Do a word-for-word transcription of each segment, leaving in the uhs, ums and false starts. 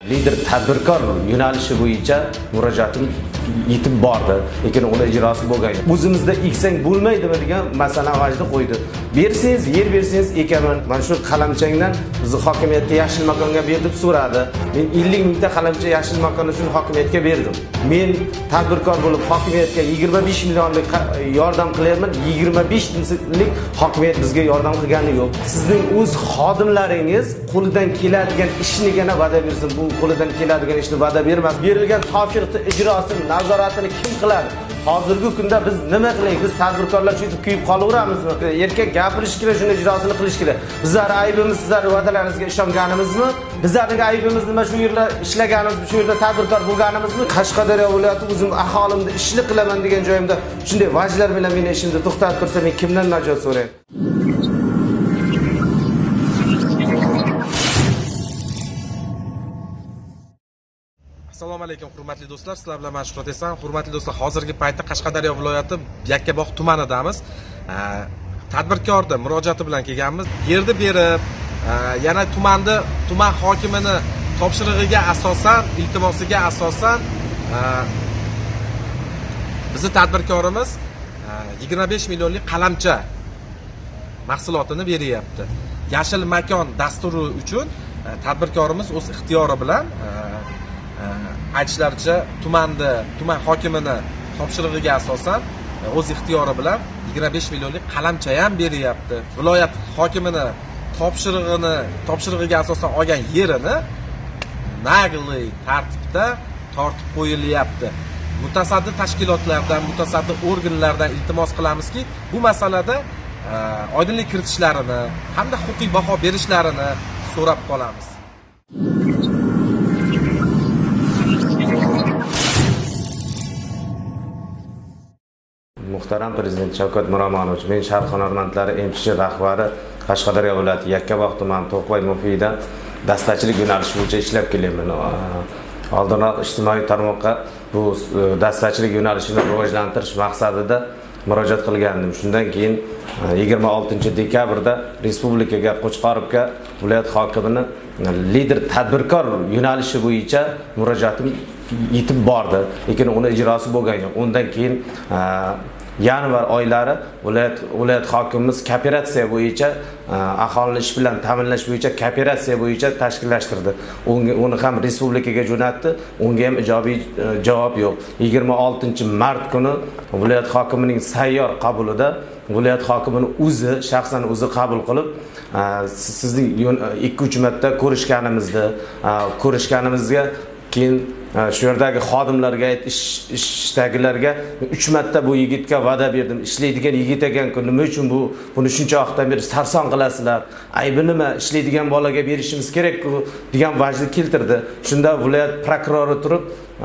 Lider tadbirkor yo'nalishi bo'yicha murojaatim yetib bordi, lekin uni ijrosi bo'lgan. O'zimizda eksang bo'lmaydimi degan masala avjida qo'ydi. Bersangiz, yer bersangiz ekaman. Mana shu qalamchangdan bizni hokimiyatga yashil makonga ber deb so'radi. Men ellik mingta qalamcha yashil makon uchun hokimiyatga berdim. Men tadbirkor bo'lib hokimiyatga yigirma besh millionlik yordam qilyapman. yigirma besh minglik hokimiyat bizga yordam qilgani yo'q. Sizning o'z xodimlaringiz qo'lidan keladigan ishnigina va'da bersin. Bu qo'lidan keladigan ishni va'da bermas. Berilgan topshiriqni ijrosini, nazoratini kim qiladi? Hozirgi kunda biz nima qilaylik? Biz tadbirkorlar shu kuyib qolaveramizmi? Erkak gapirish kerak, shuni ijrosini qilish kerak. Bizlar aybimiz sizlar va'dalaringizga ishonganimizmi? Bizlarning aybimiz nima? Shu yerda ishlaganimiz, shu yerda tadbirkor bo'lganimizmi? Qashqadaryo viloyati o'zim aholimni ishli qilaman degan joyimda shunday vajlar bilan meni ishimni to'xtatib tursa, men kimdan najot so'rayman? Assalomu alaykum hurmatli do'stlar, sizlar bilan Shuhrat Esan. Hurmatli do'stlar, hozirgi paytda Qashqadaryo viloyati Yakkabog' tumanidamiz. Tadbirkorda murojaati bilan kelganmiz. Yerni berib, yana tumanda tuman hokimini topshirig'iga asosan, iltimosiga asosan bizning tadbirkorimiz yigirma besh millionlik qalamcha mahsulotini beryapti. Yashil makon dasturi uchun tadbirkorimiz o'z ixtiyori bilan aytishlaricha tumanda tuman hokimini topshirig'iga asosan o'z ixtiyori bilan yigirma besh millionlik qalamcha ham beryapti. Viloyat hokimini topshirig'ini topshirig'iga asosan olgan yerini nagli tartibda tortib qo'yilyapti. Mutasaddi tashkilotlardan, mutasaddi organlardan iltimos qilamizki, bu masalada oydinlik kiritishlarini hamda huquqiy baho berishlarini so'rab qolamiz. Muhtaram Prezident Shavkat Miromonovich, men Sharq hunarmandlari M C H rahbari Qashqadaryo viloyati Yakkabog' tumani To'qay mufida dastachilik yo'nalishi bo'yicha ishlab kelyapman. Oldinroq ijtimoiy tarmoqqa bu dastachilik yo'nalishini rivojlantirish maqsadida murojaat qilgandim. Shundan keyin yigirma oltinchi dekabrda respublikaga Qo'chqorovga viloyat hokimini lider tadbirkor yo'nalishi bo'yicha murojaatim yetib bordi, lekin uni ijrosi bo'lgan yo'q. Undan keyin yanvar oylari viloyat viloyat hokimimiz kooperatsiya bo'yicha aholini ish bilan ta'minlash bo'yicha kooperatsiya bo'yicha tashkillashtirdi. Uni ham respublikaga jo'natdi. Unga ham ijobiy javob yo'q. yigirma oltinchi mart kuni viloyat hokimining sayyor qabulida viloyat hokimining o'zi shaxsan o'zi qabul qilib, sizning ikki uch marta ko'rishganimizda, ko'rishganimizga keyin shu yerdagi xodimlarga, ishdagilarga uch marta bu yigitga va'da berdim. Ishlaydigan yigit ekan-ku, nima uchun bu buni shuncha vaqtdan beri sarson qilasizlar? Aybi nima? Ishlaydigan bolaga berishimiz kerak-ku degan vajni keltirdi. Shunda viloyat prokurori turib,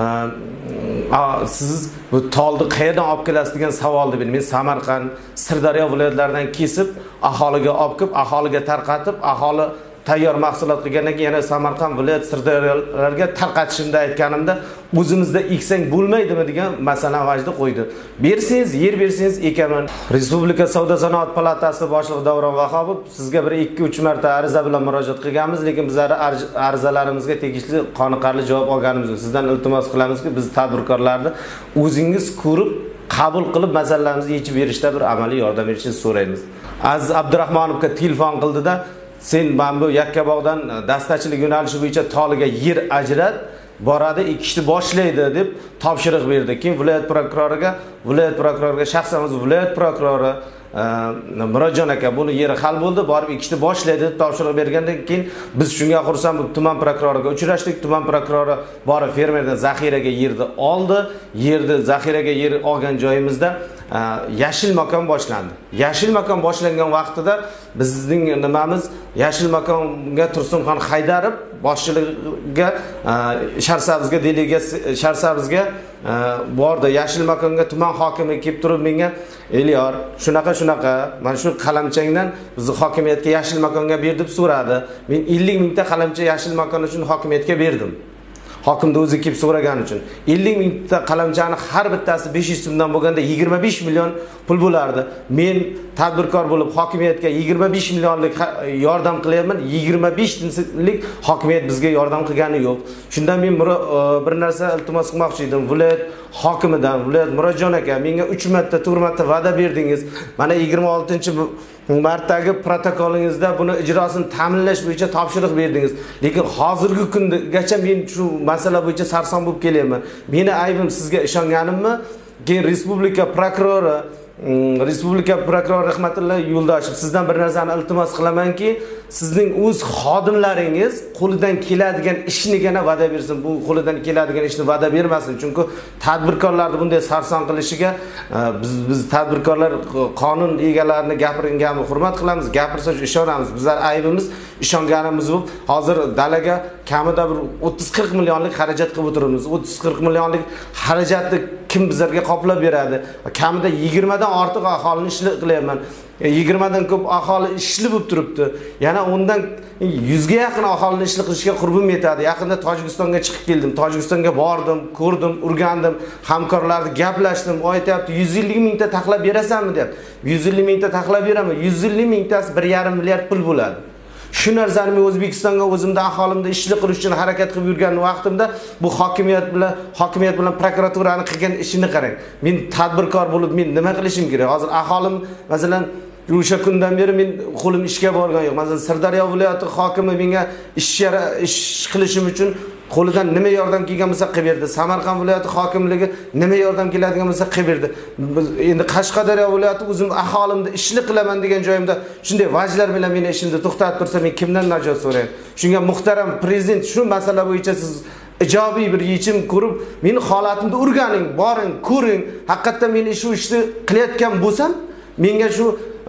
siz bu tolni qayerdan olib kelasiz degan savolni berdi. Men Samarqand, Sirdaryo viloyatlaridan kesib, aholiga olib kelib, aholiga tarqatib, aholi tayyor mahsulot qilgandan keyin yana Samarqand viloyat Sirdaryolarga tarqatishimda aytganimda, o'zimizda eksang bo'lmaydimi degan masala avjida qo'ydi. Bersangiz, yer bersangiz ekaman. Respublika Savdo sanoat palatasi boshlig'i Davron Vahobov sizga bir ikki uch marta ariza bilan murojaat qilganmiz, lekin bizlar arizalarimizga tegishli qoniqarli javob olganimiz yo'q. Sizdan iltimos qilamizki, biz tadbirkorlarni o'zingiz ko'rib, qabul qilib masalalarimizni yechib berishda bir amaliy yordam berishingizni so'raymiz. Aziz Abdurahmonovga telefon qildida, sen mana bu Yakkabog'dan dastachilik yo'nalishi bo'yicha toliga yer ajrat, boradi, ikki ishni boshlaydi deb topshiriq berdi. Keyin viloyat prokuroriga, viloyat prokuroriga shaxsan o'zi viloyat prokurori Murodjon aka buni yeri hal bo'ldi, borib ikki ishni boshlaydi deb topshiriq bergandan keyin biz shunga xursand bo'lib tuman prokuroriga uchrashdik. Tuman prokurori borib fermerdan zaxiraga yerni oldi. Yerni zaxiraga yer olgan joyimizda yashil makon boshlandi. Yashil makon boshlangan vaqtida bizning nimamiz yashil makonga Tursunxon Haydarov boshchiligiga Sharsabzga delegatsiya Sharsabzga bordi. Yashil makonga tuman hokimi kelib turib menga Elyor, shunaqa shunaqa, mana shu qalamchangdan bizni hokimiyatga yashil makonga ber deb so'radi. Men ellik mingta qalamcha yashil makon uchun hokimiyatga berdim. hokimda o'zi kelib so'ragan uchun. ellik mingta qalamchani har bittasi besh yuz so'mdan bo'lganda yigirma besh million pul bo'lardi. Men tadbirkor bo'lib hokimiyatga yigirma besh millionlik yordam qilyapman. yigirma besh lik hokimiyat bizga yordam qilgani yo'q. Shundan men bir narsa iltimos qilmoqchi edim. Viloyat hokimidan, viloyat Murodjon aka, menga uch marta, to'rt marta va'da berdingiz. Mana yigirma oltinchi martdagi protokolingizda buni ijrosini ta'minlash bo'yicha topshiriq berdingiz. Lekin hozirgi kungacha men shu masala bo'yicha sarson bo'lib kelyapman. Meni aybim sizga ishonganimmi? Keyin respublika prokurori Respublika prokurori Rahmatilla Yo'ldoshev sizdan bir narsani iltimos qilamanki, sizning o'z xodimlaringiz qo'lidan keladigan ishnigina va'da bersin. Bu qo'lidan keladigan ishni va'da bermasin. Chunki tadbirkorlarni bunday sarson qilishiga biz biz tadbirkorlar qonun egalarini gapirganini hurmat qilamiz, gapirsa ishonamiz. Bizlar aybimiz ishonganimiz bu. Hozir dalaga kamida bir o'ttiz qirq millionlik xarajat qilib o'tiribmiz. o'ttiz qirq millionlik xarajatni kim bizlarga qoplab beradi? Kamida yigirma dan ortiq aholini ishli qilyapman. yigirma dan ko'p aholi ishli bo'lib turibdi. Yana undan yuz ga yaqin aholini ishli qilishga qurbim yetadi. Yaqinda Tojikistonga chiqib keldim. Tojikistonga bordim, ko'rdim, o'rgandim, hamkorlarni gaplashdim. O aytayapti, yuz ellik mingta taxlab berasanmi deb. yuz ellik mingta taxlab beraman. yuz ellik mingtasi bir yarim milliard pul bo'ladi. Shu narsani men O'zbekistonga o'zimda aholimda ishli qilish uchun harakat qilib yurgan vaqtimda bu hokimiyat bilan hokimiyat bilan prokuraturani qilgan ishini qarang. Men tadbirkor bo'lib men nima qilishim kerak? Hozir aholim masalan o'sha kundan beri men qo'lim ishga borgan yo'q. Masalan Sirdaryo viloyati hokimi menga ish ish qilishim uchun qo'lidan nima yordam kelgan bo'lsa qilib berdi. Samarqand viloyati hokimligi nima yordam keladigan bo'lsa qilib berdi. Endi Qashqadaryo viloyati o'zim aholimda ishli qilaman degan joyimda shunday vajlar bilan meni ishimni to'xtatib tursa men kimdan najot so'rayman? Shunga muhtaram prezident shu masala bo'yicha siz ijobiy bir yechim ko'rib, meni holatimni o'rganing, boring, ko'ring. Haqiqatan men shu ishni qilayotgan bo'lsam, menga shu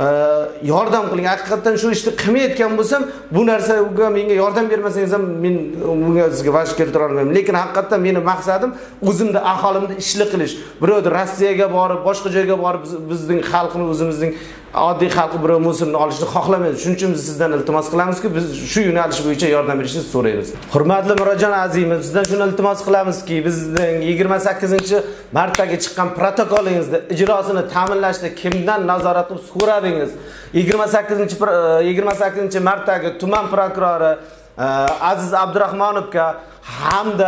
yordam qiling. Haqiqatan shu ishni qilmayotgan bo'lsam, bu narsaga menga yordam bermasangiz ham men bunga sizga vaj keltira olmayman. Lekin haqiqatan meni maqsadim o'zimda aholimni ishli qilish. Birovni Rossiyaga borib, boshqa joyga borib bizning xalqni, o'zimizning oddiy xalqi birov musulni olishni xohlamaymiz. Shuning uchun biz sizdan iltimos qilamizki, biz shu yo'nalish bo'yicha yordam berishingizni so'raymiz. Hurmatli Murodjon Azimov, sizdan shuni iltimos qilamizki, bizning yigirma sakkizinchi martdagi chiqqan protokolingizda ijrosini ta'minlashda kimdan nazorat qilib so'radingiz? yigirma sakkizinchi yigirma sakkizinchi martdagi tuman prokurori Aziz Abdurahmonovga hamda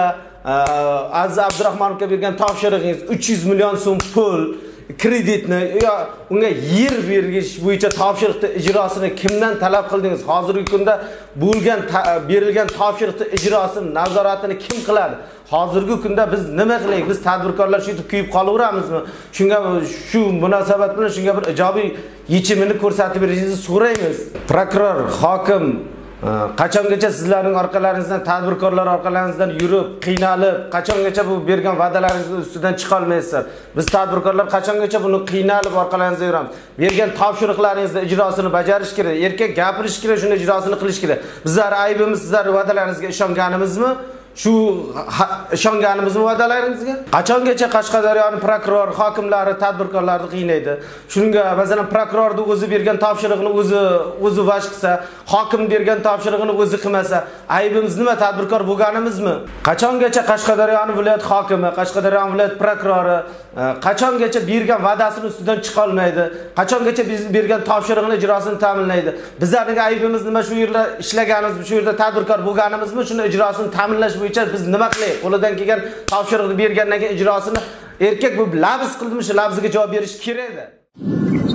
Aziz Abdurahmonovga bergan topshirig'ingiz uch yuz million so'm pul kreditni yo unga yer berish bo'yicha topshiriqni ijrosini kimdan talab qildingiz? Hozirgi kunda bo'lgan berilgan topshiriqni ijrosini nazoratini kim qiladi? Hozirgi kunda biz nima qilaylik? Biz tadbirkorlar shu yetib kuyib qolaveramizmi? Shunga shu munosabat bilan shunga bir ijobiy yechimini ko'rsatib berishingizni so'raymiz. Prokuror, hokim qachongacha sizlarning orqalaringizdan, tadbirkorlar orqalaringizdan yurib, qiynalib, qachongacha bu bergan va'dalaringizni ustidan chiqa olmaysizlar? Biz tadbirkorlar qachongacha buni qiynalib orqalaringizda yuramiz? Bergan topshiriqlaringizni ijrosini bajarish kerak, erkak gapirish kerak, shuni ijrosini qilish kerak. Bizlar aybimiz sizlar va'dalaringizga ishonganimizmi? Shu ishonganimizmi va'dalaringizga? Qachongacha Qashqadaryoning prokuror, hokimlari, tadbirkorlarni qiynaydi? Shunga masalan prokurorning o'zi bergan topshiriqni o'zi o'zi vaj qilsa, hokim bergan topshiriqni o'zi qilmasa, aybimiz nima? Tadbirkor bo'lganimizmi? Qachongacha Qashqadaryoning viloyat hokimi, Qashqadaryoning viloyat prokurori qachongacha bergan va'dasini ustidan chiqa olmaydi? Qachongacha biz bergan topshiriqni ijrosini ta'minlaydi? Bizlarning aybimiz nima? Shu yerda ishlaganimiz, shu yerda tadbirkor bo'lganimizmi? Shuni ijrosini ta'minlash bo'yicha biz nima qilaylik? Qo'lidan kelgan topshiriqni bergandan keyin ijrosini erkak bu labz qildimi, shu labziga javob berish kerak edi.